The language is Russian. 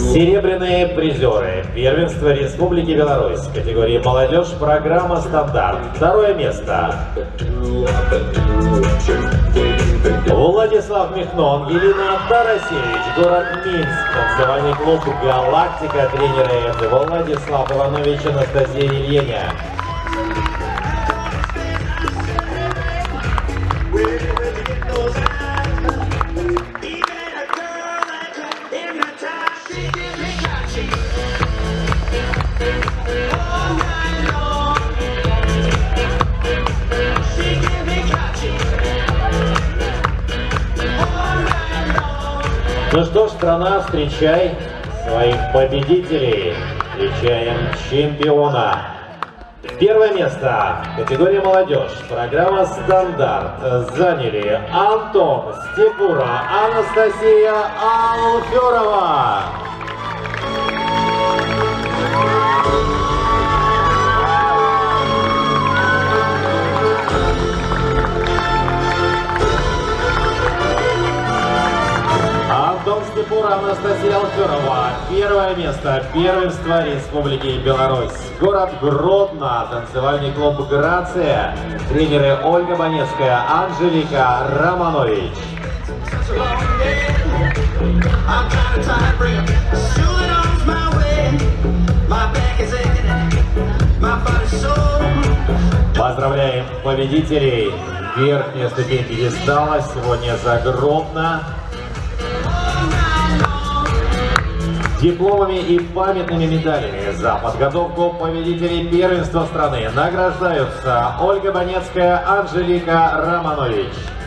Серебряные призеры первенства Республики Беларусь в категории «Молодежь», программа «Стандарт». Второе место. Владислав Михно, Ангелина Тарасевич, город Минск. Танцевальный клуб «Галактика», тренеры Владислав Иванович, Анастасия Ильеня. Ну что ж, страна, встречай своих победителей. Встречаем чемпиона. Первое место. Категория «Молодежь». Программа «Стандарт». Заняли Антон Степура, Анастасия Алферова. Антон Степура, Анастасия Алферова. Первое место. Первенство Республики Беларусь. Город Гродно. Танцевальный клуб «Грация». Тренеры Ольга Баневская, Анжелика Романович. Поздравляем победителей. Верхняя ступень пьедестала сегодня за Гродно. Дипломами и памятными медалями за подготовку победителей первенства страны награждаются Ольга Баневская, Анжелика Романович.